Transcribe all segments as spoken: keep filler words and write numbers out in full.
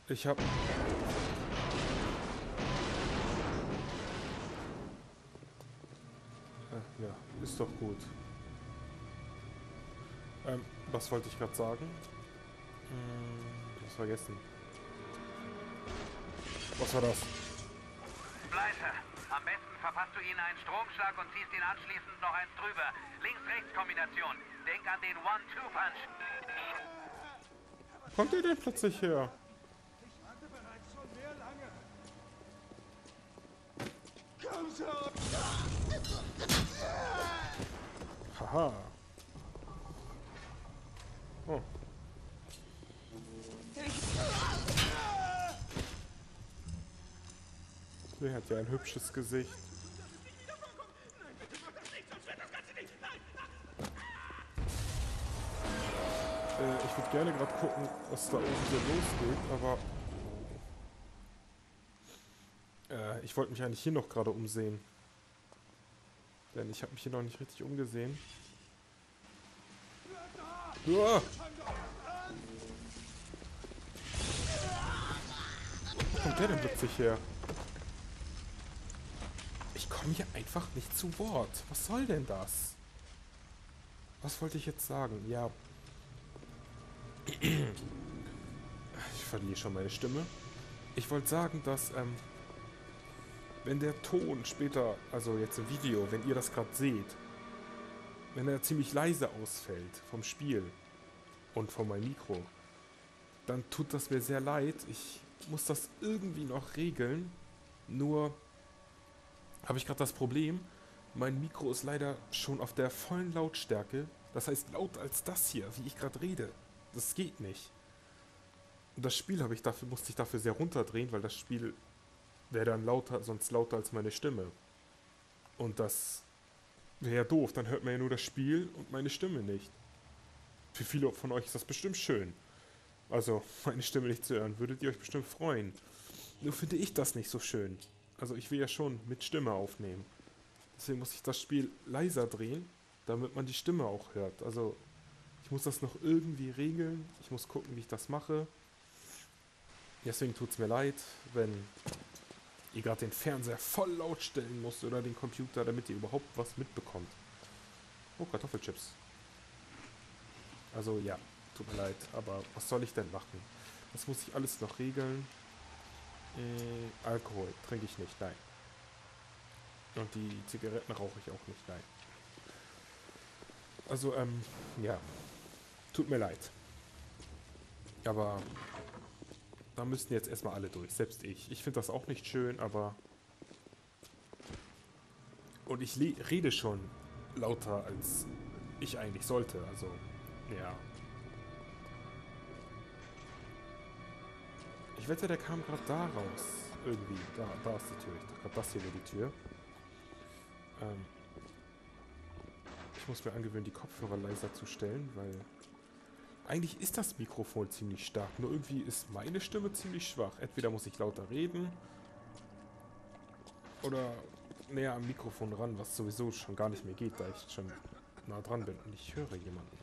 Ich hab... Äh, ja, ist doch gut. Ähm, was wollte ich gerade sagen? Hm, ich hab's vergessen. Was war das? Bleißer, am besten verpasst du ihnen einen Stromschlag und ziehst ihn anschließend noch eins drüber. Links-Rechts-Kombination. Denk an den One-Two-Punch. Kommt ihr denn plötzlich her? Ich warte bereits schon sehr lange. Komm schon! Haha. Oh. Der hat ja ein hübsches Gesicht. Äh, ich würde gerne gerade gucken, was da oben so losgeht, aber... Äh, ich wollte mich eigentlich hier noch gerade umsehen. Denn ich habe mich hier noch nicht richtig umgesehen. Uah! Wo kommt der denn plötzlich her? Ich komme hier einfach nicht zu Wort. Was soll denn das? Was wollte ich jetzt sagen? Ja. Ich verliere schon meine Stimme. Ich wollte sagen, dass, ähm, wenn der Ton später, also jetzt im Video, wenn ihr das gerade seht, wenn er ziemlich leise ausfällt vom Spiel und von meinem Mikro, dann tut das mir sehr leid. Ich muss das irgendwie noch regeln. Nur habe ich gerade das Problem, mein Mikro ist leider schon auf der vollen Lautstärke. Das heißt laut als das hier, wie ich gerade rede. Das geht nicht. Und das Spiel habe ich dafür, musste ich dafür sehr runterdrehen, weil das Spiel wäre dann lauter, sonst lauter als meine Stimme. Und das wäre ja doof, dann hört man ja nur das Spiel und meine Stimme nicht. Für viele von euch ist das bestimmt schön. Also, meine Stimme nicht zu hören, würdet ihr euch bestimmt freuen. Nur finde ich das nicht so schön. Also, ich will ja schon mit Stimme aufnehmen. Deswegen muss ich das Spiel leiser drehen, damit man die Stimme auch hört. Also, ich muss das noch irgendwie regeln. Ich muss gucken, wie ich das mache. Deswegen tut es mir leid, wenn ihr gerade den Fernseher voll laut stellen müsst oder den Computer, damit ihr überhaupt was mitbekommt. Oh, Kartoffelchips. Also ja, tut mir leid, aber was soll ich denn machen? Das muss ich alles noch regeln. Äh, Alkohol trinke ich nicht, nein. Und die Zigaretten rauche ich auch nicht, nein. Also, ähm, ja. Tut mir leid. Aber da müssten jetzt erstmal alle durch, selbst ich. Ich finde das auch nicht schön, aber... Und ich rede schon lauter, als ich eigentlich sollte, also, ja. Ich wette, der kam gerade da raus. Irgendwie. Da, da ist die Tür. Ich dachte gerade, das hier wäre die Tür. Ähm... Ich muss mir angewöhnen, die Kopfhörer leiser zu stellen, weil... Eigentlich ist das Mikrofon ziemlich stark, nur irgendwie ist meine Stimme ziemlich schwach. Entweder muss ich lauter reden oder näher am Mikrofon ran, was sowieso schon gar nicht mehr geht, da ich schon nah dran bin und ich höre jemanden.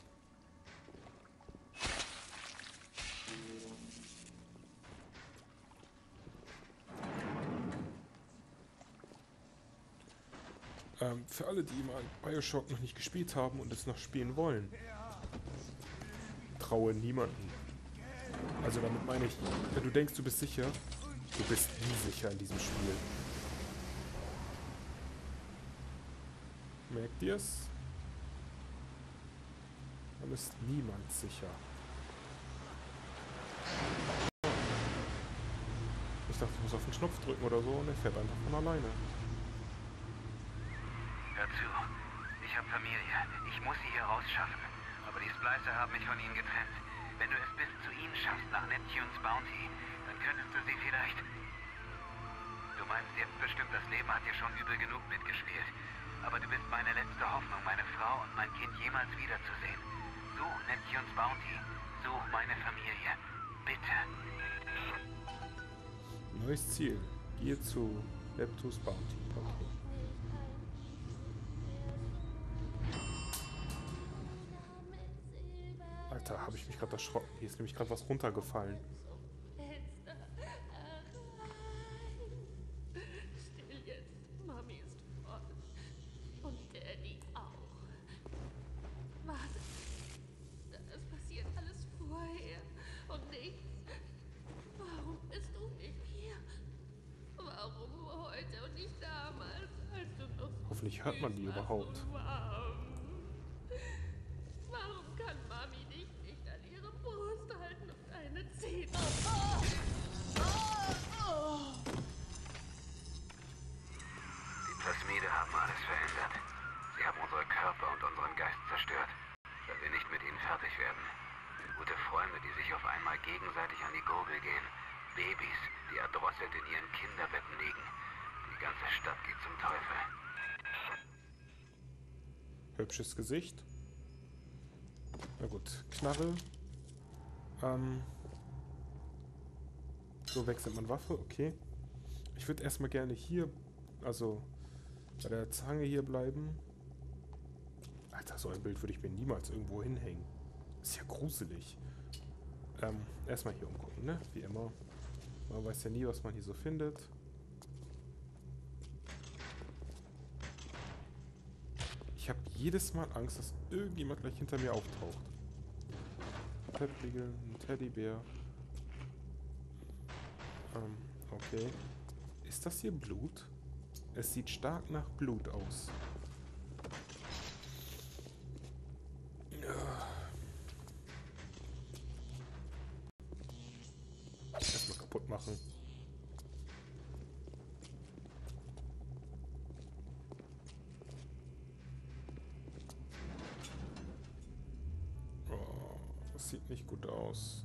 Ähm, für alle, die mal Bioshock noch nicht gespielt haben und es noch spielen wollen, traue niemanden. Also damit meine ich, wenn du denkst, du bist sicher, du bist nie sicher in diesem Spiel. Merkt ihr's? Dann ist niemand sicher. Ich dachte, ich muss auf den Knopf drücken oder so und er fährt einfach von alleine. Hör zu, ich habe Familie. Ich muss sie hier rausschaffen. Aber die Splicer haben mich von ihnen getrennt. Wenn du es bis zu ihnen schaffst, nach Neptunes Bounty, dann könntest du sie vielleicht... Du meinst jetzt bestimmt, das Leben hat dir schon übel genug mitgespielt. Aber du bist meine letzte Hoffnung, meine Frau und mein Kind jemals wiederzusehen. Such Neptunes Bounty. Such meine Familie. Bitte. Neues Ziel. Gehe zu Neptunes Bounty. Okay. Alter, habe ich mich gerade erschrocken. Hier ist nämlich gerade was runtergefallen. Hoffentlich hört man die überhaupt. Warum kann Mami dich nicht an ihre Brust halten und eine ziehen? Die Plasmide haben alles verändert. Sie haben unsere Körper und unseren Geist zerstört, weil wir nicht mit ihnen fertig werden. Gute Freunde, die sich auf einmal gegenseitig an die Gurgel gehen. Babys, die erdrosselt in ihren Kinderbetten liegen. Die ganze Stadt geht zum Teufel. Hübsches Gesicht. Na gut, Knarre. Ähm. So wechselt man Waffe, okay. Ich würde erstmal gerne hier, also bei der Zange hier bleiben. Alter, so ein Bild würde ich mir niemals irgendwo hinhängen. Ist ja gruselig. Ähm, erstmal hier umgucken, ne? Wie immer. Man weiß ja nie, was man hier so findet. Ich habe jedes Mal Angst, dass irgendjemand gleich hinter mir auftaucht. Teppichel, ein Teddybär. Ähm, okay. Ist das hier Blut? Es sieht stark nach Blut aus. Erstmal kaputt machen. Oh, das sieht nicht gut aus.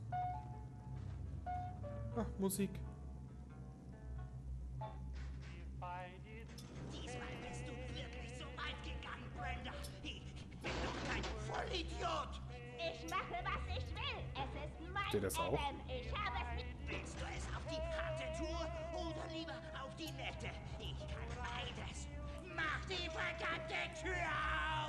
Ah, Musik. Diesmal bist du wirklich so weit gegangen, Brenda. Ich bin doch kein Vollidiot. Ich mache, was ich will. Es ist mein Steht das auch? Adam. Ich habe es mit... Willst du es auf die harte Tour oder lieber auf die nette? Ich kann beides. Mach die verdammte Tür auf!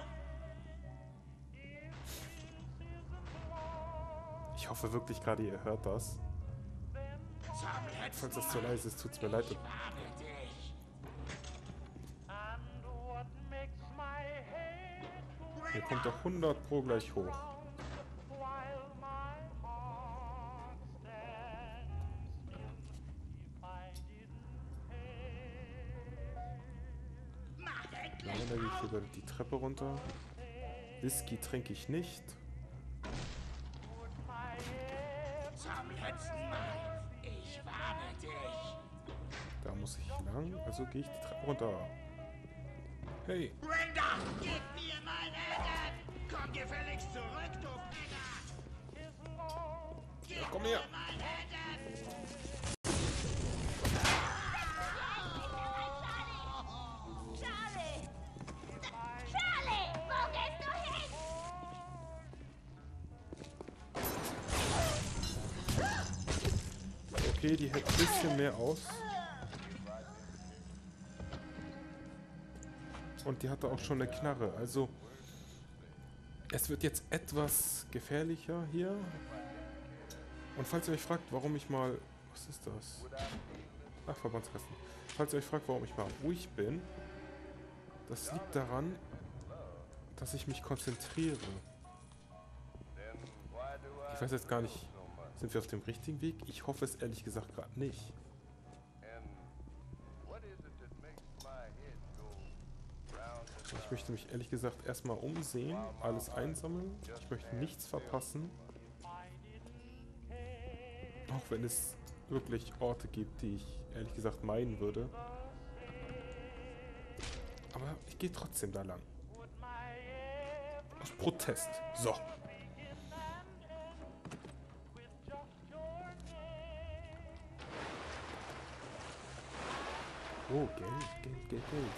Ich hoffe wirklich gerade, ihr hört das. Falls das zu leise ist, tut's mir leid. Ich warne dich. Hier kommt doch hundert Pro gleich hoch. Mach Ja, endlich dann gehe ich auf! hier die Treppe runter. Whisky trinke ich nicht. Zum letzten Mal. Ich warne dich. Da muss ich lang, also gehe ich die Treppe runter. Hey, Brenda, gib mir mein Adam! Komm gefälligst zurück, du Penner! Gib komm her. mir mein Adam! Charlie! Charlie! Wo gehst du hin? okay, die hält ein bisschen mehr aus. Und die hatte auch schon eine Knarre, also es wird jetzt etwas gefährlicher hier. Und falls ihr euch fragt, warum ich mal... Was ist das? Ach, Verbandskasten. Falls ihr euch fragt, warum ich mal ruhig bin, das liegt daran, dass ich mich konzentriere. Ich weiß jetzt gar nicht, sind wir auf dem richtigen Weg? Ich hoffe es ehrlich gesagt gerade nicht. Ich möchte mich ehrlich gesagt erstmal umsehen, alles einsammeln. Ich möchte nichts verpassen. Auch wenn es wirklich Orte gibt, die ich ehrlich gesagt meiden würde. Aber ich gehe trotzdem da lang. Aus Protest. So. Oh, Geld, Geld, Geld, Geld.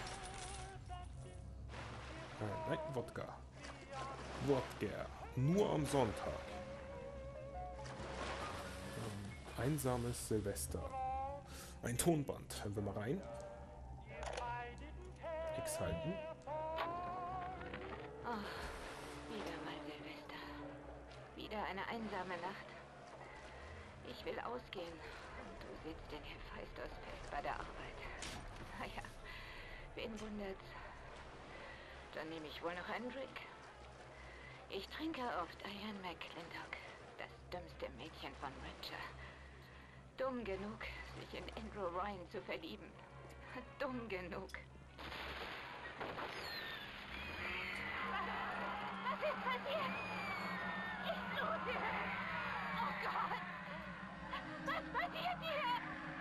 Äh, nein, Wodka. Wodka. Nur am Sonntag. Ähm, einsames Silvester. Ein Tonband. Hören wir mal rein. X halten. Oh, wieder mal Silvester. Wieder eine einsame Nacht. Ich will ausgehen. Und du sitzt in Hephaistos fest bei der Arbeit. Naja, wen wundert's? Dann nehme ich wohl noch einen Drink. Ich trinke auf Diane McClintock, das dümmste Mädchen von Rapture. Dumm genug, sich in Andrew Ryan zu verlieben. Dumm genug. Was ist passiert? Ich blute. Oh Gott. Was passiert hier?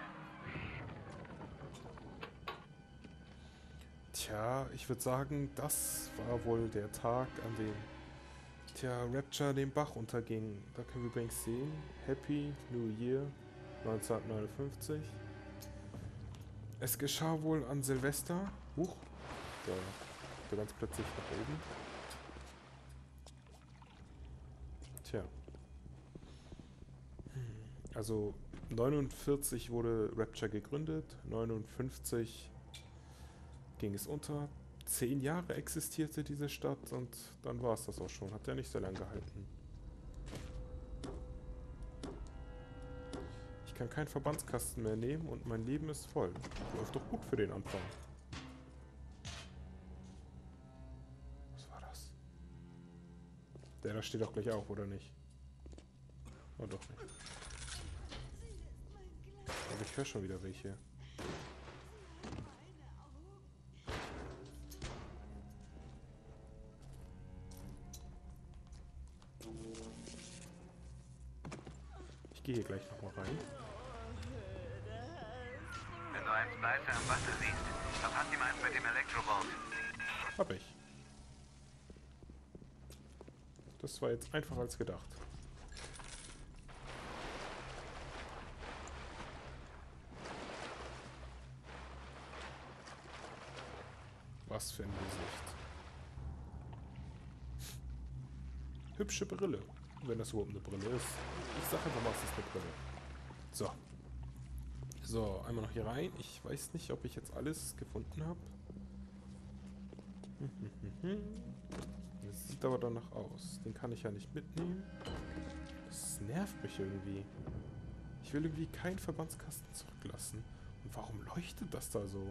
Tja, ich würde sagen, das war wohl der Tag, an dem tja, Rapture den Bach unterging. Da können wir übrigens sehen, Happy New Year neunzehnhundertneunundfünfzig. Es geschah wohl an Silvester. Huch, da, da ganz plötzlich nach oben. Tja. Also neunundvierzig wurde Rapture gegründet, neunundfünfzig ging es unter. Zehn Jahre existierte diese Stadt und dann war es das auch schon. Hat ja nicht so lange gehalten. Ich kann keinen Verbandskasten mehr nehmen und mein Leben ist voll. Läuft doch gut für den Anfang. Was war das? Der da steht doch gleich auf, oder nicht? Oh, doch nicht. Aber ich höre schon wieder welche. Ich gehe hier gleich nochmal rein. Wenn du einen Splicer im Wasser siehst, verpass ihm eins mit dem Elektrobolt. Hab ich. Das war jetzt einfacher als gedacht. Was für ein Gesicht. Hübsche Brille. Wenn das überhaupt eine Brille ist. Ich sag einfach mal, es ist eine Brille. So. So, einmal noch hier rein. Ich weiß nicht, ob ich jetzt alles gefunden habe. Das sieht aber danach aus. Den kann ich ja nicht mitnehmen. Das nervt mich irgendwie. Ich will irgendwie keinen Verbandskasten zurücklassen. Und warum leuchtet das da so?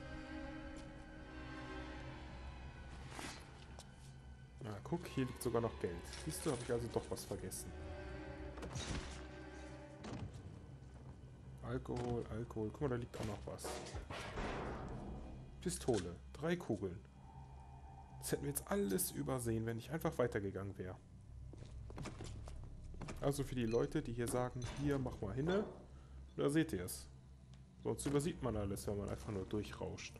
Na, guck, hier liegt sogar noch Geld. Siehst du, habe ich also doch was vergessen. Alkohol, Alkohol. Guck mal, da liegt auch noch was. Pistole. Drei Kugeln. Das hätten wir jetzt alles übersehen, wenn ich einfach weitergegangen wäre. Also für die Leute, die hier sagen, hier, mach mal hinne. Da seht ihr es. Sonst übersieht man alles, wenn man einfach nur durchrauscht.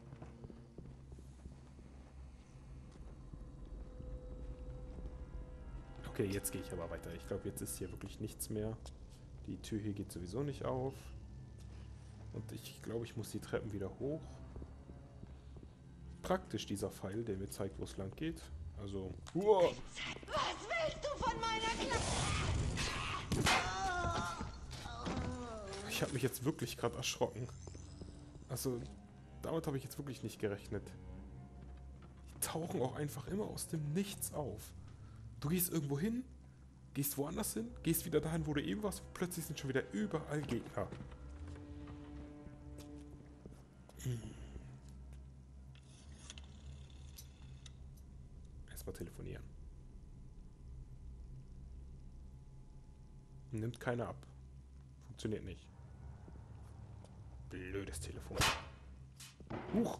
Okay, jetzt gehe ich aber weiter. Ich glaube, jetzt ist hier wirklich nichts mehr. Die Tür hier geht sowieso nicht auf. Und ich glaube, ich muss die Treppen wieder hoch. Praktisch dieser Pfeil, der mir zeigt, wo es lang geht. Also... Wow. Was willst du von meiner Klasse? Ich habe mich jetzt wirklich gerade erschrocken. Also, damit habe ich jetzt wirklich nicht gerechnet. Die tauchen auch einfach immer aus dem Nichts auf. Du gehst irgendwo hin, gehst woanders hin, gehst wieder dahin, wo du eben warst, und plötzlich sind schon wieder überall Gegner. Hm. Erstmal telefonieren. Nimmt keiner ab. Funktioniert nicht. Blödes Telefon. Huch!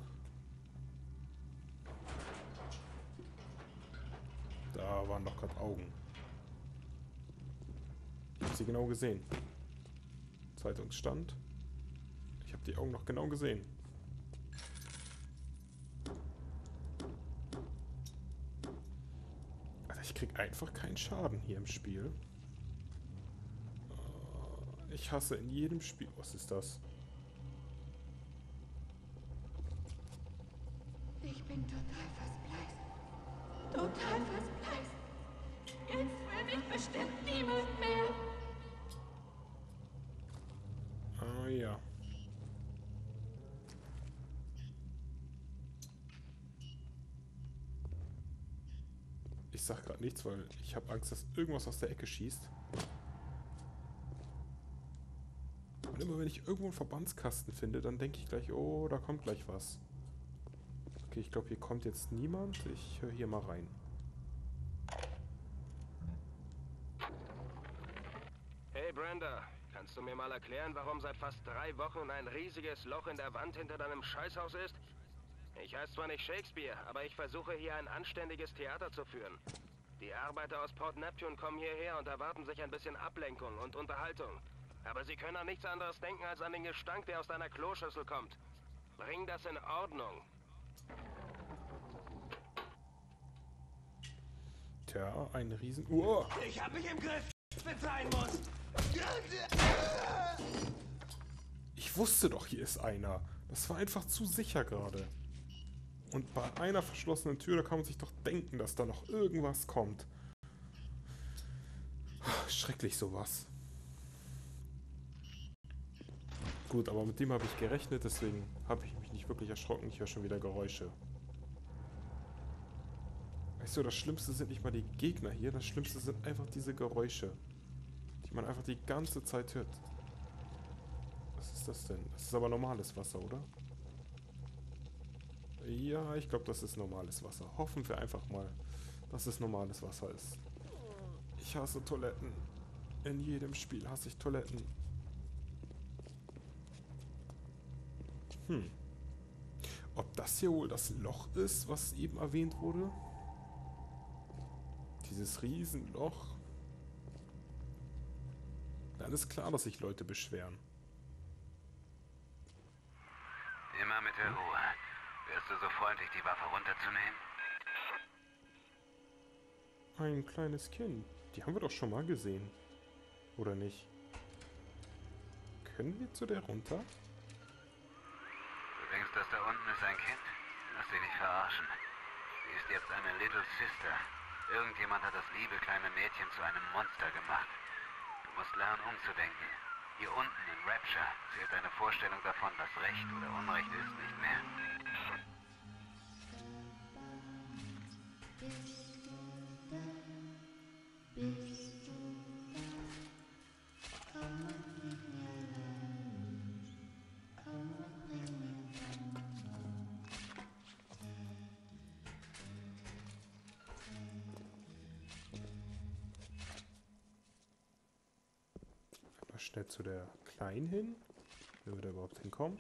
Da waren doch gerade Augen. Ich habe sie genau gesehen. Zeitungsstand. Ich habe die Augen noch genau gesehen. Alter, ich krieg einfach keinen Schaden hier im Spiel. Ich hasse in jedem Spiel... Was ist das? Ich bin total verspeist. Total verspeist. Jetzt will mich bestimmt niemand mehr. Ah ja. Ich sag gerade nichts, weil ich habe Angst, dass irgendwas aus der Ecke schießt. Und immer wenn ich irgendwo einen Verbandskasten finde, dann denke ich gleich, oh, da kommt gleich was. Okay, ich glaube, hier kommt jetzt niemand. Ich höre hier mal rein. Hey Brenda, kannst du mir mal erklären, warum seit fast drei Wochen ein riesiges Loch in der Wand hinter deinem Scheißhaus ist? Ich heiße zwar nicht Shakespeare, aber ich versuche hier ein anständiges Theater zu führen. Die Arbeiter aus Port Neptune kommen hierher und erwarten sich ein bisschen Ablenkung und Unterhaltung. Aber sie können an nichts anderes denken als an den Gestank, der aus deiner Kloschüssel kommt. Bring das in Ordnung. Tja, ein Riesen... Oh. Ich hab mich im Griff, wenn es sein muss. Ich wusste doch, hier ist einer. Das war einfach zu sicher gerade. Und bei einer verschlossenen Tür, da kann man sich doch denken, dass da noch irgendwas kommt. Schrecklich sowas. Gut, aber mit dem habe ich gerechnet, deswegen habe ich mich nicht wirklich erschrocken. Ich höre schon wieder Geräusche. Weißt du, das Schlimmste sind nicht mal die Gegner hier, das Schlimmste sind einfach diese Geräusche, die man einfach die ganze Zeit hört. Was ist das denn? Das ist aber normales Wasser, oder? Ja, ich glaube, das ist normales Wasser. Hoffen wir einfach mal, dass es normales Wasser ist. Ich hasse Toiletten. In jedem Spiel hasse ich Toiletten. Hm. Ob das hier wohl das Loch ist, was eben erwähnt wurde? Dieses Riesenloch. Dann ist klar, dass sich Leute beschweren. Immer mit der Ruhe. Wärst du so freundlich, die Waffe runterzunehmen? Ein kleines Kind. Die haben wir doch schon mal gesehen. Oder nicht? Können wir zu der runter? Du denkst, das da unten ist ein Kind? Lass dich nicht verarschen. Sie ist jetzt eine Little Sister. Irgendjemand hat das liebe kleine Mädchen zu einem Monster gemacht. Du musst lernen, umzudenken. Hier unten in Rapture zählt deine Vorstellung davon, was Recht oder Unrecht ist, nicht mehr. Schnell zu der Kleinen hin, wenn wir da überhaupt hinkommen.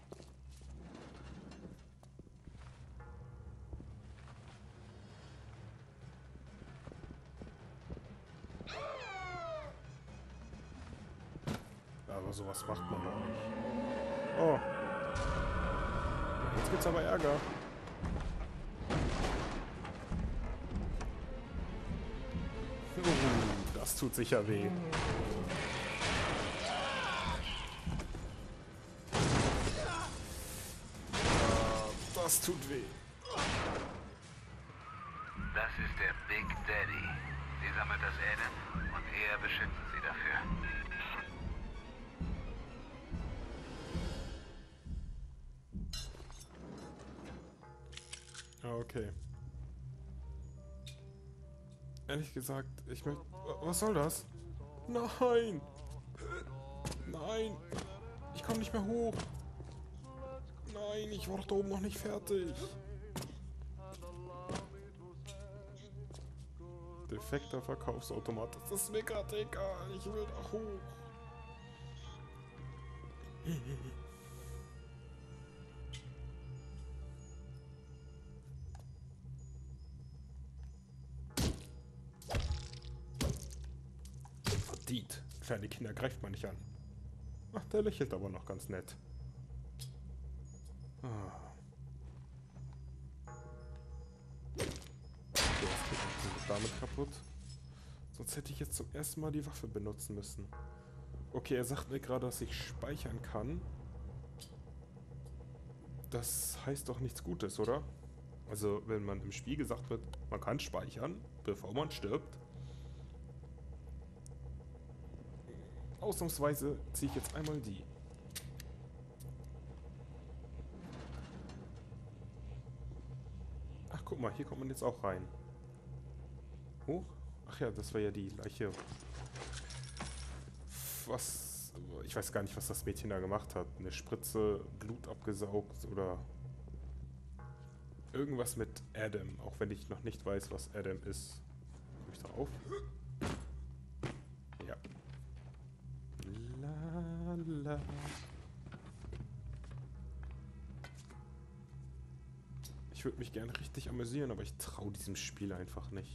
Aber sowas macht man doch nicht. Oh. Jetzt gibt's aber Ärger. Uh, das tut sicher weh. Das tut weh. Das ist der Big Daddy. Sie sammelt das Adam und er beschützt sie dafür. Okay. Ehrlich gesagt, ich möchte... Was soll das? Nein! Nein! Ich komme nicht mehr hoch! Nein, ich war doch da oben noch nicht fertig. Defekter Verkaufsautomat. Das ist mir gerade egal. Ich will da hoch. Verdient. Kleine Kinder greift man nicht an. Ach, der lächelt aber noch ganz nett. Ah. Okay, jetzt damit kaputt. Sonst hätte ich jetzt zum ersten Mal die Waffe benutzen müssen. Okay, er sagt mir gerade, dass ich speichern kann. Das heißt doch nichts Gutes, oder? Also, wenn man im Spiel gesagt wird, man kann speichern, bevor man stirbt. Ausnahmsweise ziehe ich jetzt einmal die. Ach, guck mal, hier kommt man jetzt auch rein. Hoch? Ach ja, das war ja die Leiche. Was... Ich weiß gar nicht, was das Mädchen da gemacht hat. Eine Spritze, Blut abgesaugt oder... Irgendwas mit Adam, auch wenn ich noch nicht weiß, was Adam ist. Guck ich da auf? Ja. La, la. Ich würde mich gerne richtig amüsieren, aber ich traue diesem Spiel einfach nicht.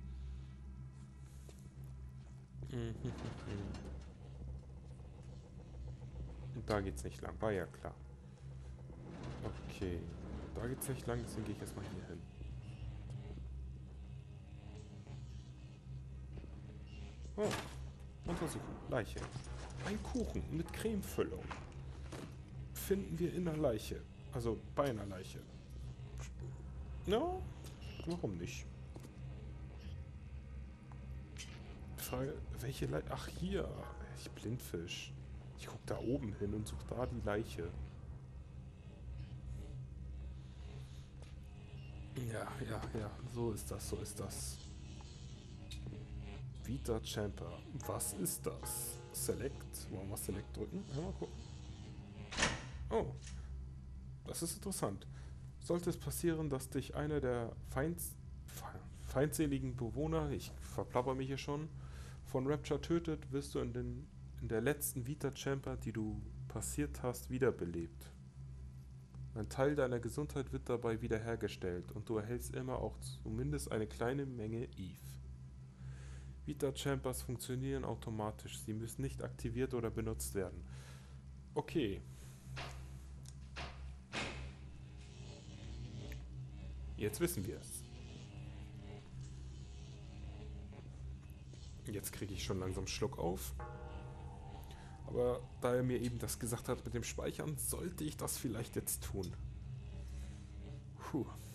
Und da geht's nicht lang, war ja klar. Okay, da geht's nicht lang, deswegen gehe ich erstmal hier hin. Oh, untersuchen, Leiche. Ein Kuchen mit Cremefüllung. Finden wir in der Leiche. Also bei einer Leiche. Ja, warum nicht? Frage, welche Leiche? Ach, hier. Ich Blindfisch. Ich guck da oben hin und suche da die Leiche. Ja, ja, ja. So ist das, so ist das. Vita Champer. Was ist das? Select. Wollen wir Select drücken? Ja, mal gucken. Oh. Das ist interessant. Sollte es passieren, dass dich einer der Feinds feindseligen Bewohner, ich verplapper mich hier schon, von Rapture tötet, wirst du in, den, in der letzten Vita Champer, die du passiert hast, wiederbelebt. Ein Teil deiner Gesundheit wird dabei wiederhergestellt und du erhältst immer auch zumindest eine kleine Menge Eve. Vita Chambers funktionieren automatisch, sie müssen nicht aktiviert oder benutzt werden. Okay. Jetzt wissen wir es. Jetzt kriege ich schon langsam Schluck auf. Aber da er mir eben das gesagt hat mit dem Speichern, sollte ich das vielleicht jetzt tun. Puh.